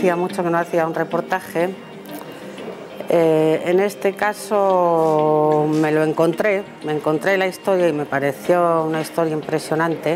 hacía mucho que no hacía un reportaje. En este caso me encontré la historia y me pareció una historia impresionante.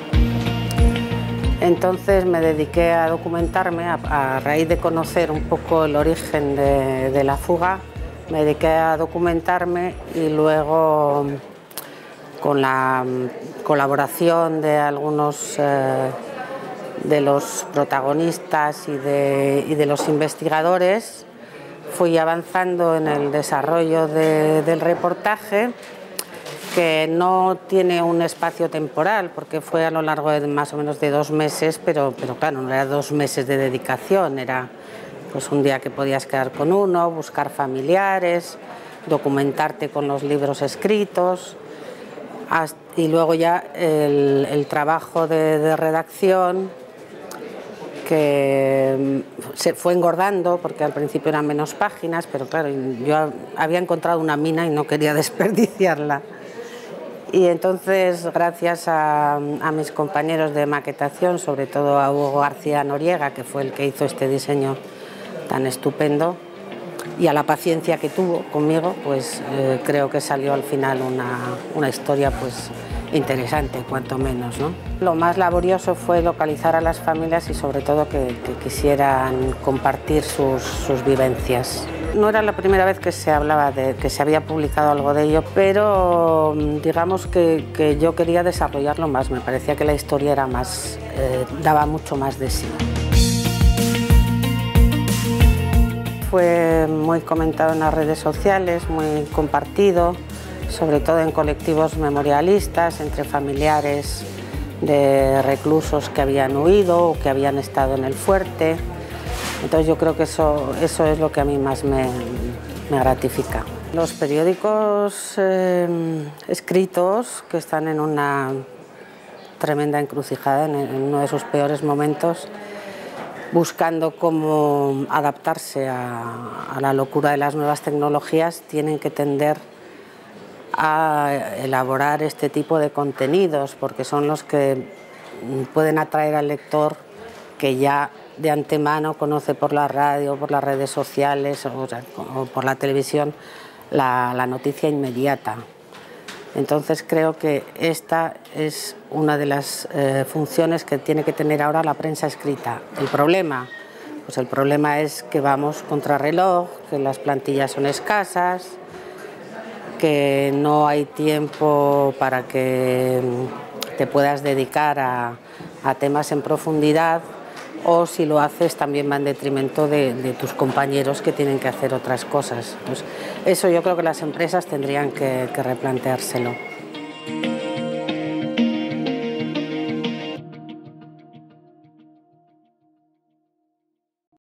Entonces me dediqué a documentarme, a raíz de conocer un poco el origen de la fuga, me dediqué a documentarme y luego, con la colaboración de algunos de los protagonistas y de los investigadores, fui avanzando en el desarrollo del reportaje, que no tiene un espacio temporal, porque fue a lo largo de más o menos de 2 meses, pero claro, no era 2 meses de dedicación, era pues un día que podías quedar con uno, buscar familiares, documentarte con los libros escritos, y luego ya el trabajo de redacción, que se fue engordando porque al principio eran menos páginas, pero claro, yo había encontrado una mina y no quería desperdiciarla. Y entonces, gracias a mis compañeros de maquetación, sobre todo a Hugo García Noriega, que fue el que hizo este diseño tan estupendo, y a la paciencia que tuvo conmigo, pues creo que salió al final una historia pues interesante, cuanto menos, ¿no? Lo más laborioso fue localizar a las familias y sobre todo que quisieran compartir sus vivencias. No era la primera vez que se hablaba que se había publicado algo de ello, pero digamos que yo quería desarrollarlo más. Me parecía que la historia era más, daba mucho más de sí. Fue muy comentado en las redes sociales, muy compartido, sobre todo en colectivos memorialistas, entre familiares de reclusos que habían huido o que habían estado en el fuerte. Entonces yo creo que eso es lo que a mí más me gratifica. Los periódicos escritos, que están en una tremenda encrucijada, en uno de sus peores momentos, buscando cómo adaptarse a la locura de las nuevas tecnologías, tienen que tender a elaborar este tipo de contenidos, porque son los que pueden atraer al lector que ya de antemano conoce por la radio, por las redes sociales o por la televisión la noticia inmediata. Entonces creo que esta es una de las funciones que tiene que tener ahora la prensa escrita. El problema es que vamos contrarreloj, que las plantillas son escasas, que no hay tiempo para que te puedas dedicar a temas en profundidad, o si lo haces también va en detrimento de tus compañeros que tienen que hacer otras cosas. Entonces, eso yo creo que las empresas tendrían que replanteárselo.